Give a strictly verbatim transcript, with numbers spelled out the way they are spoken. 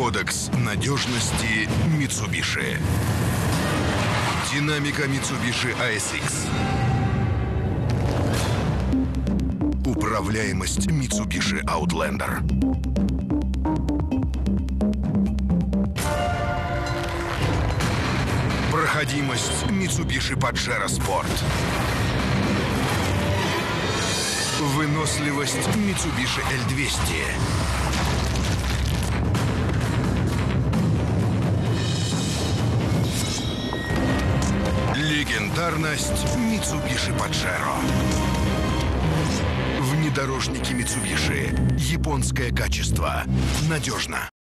Кодекс надежности Mitsubishi. Динамика Mitsubishi эй эс икс. Управляемость Mitsubishi Outlander. Проходимость Mitsubishi Pajero Sport. Выносливость Mitsubishi эл двести. Легендарность Mitsubishi Pajero. Внедорожники Mitsubishi. Японское качество. Надежно.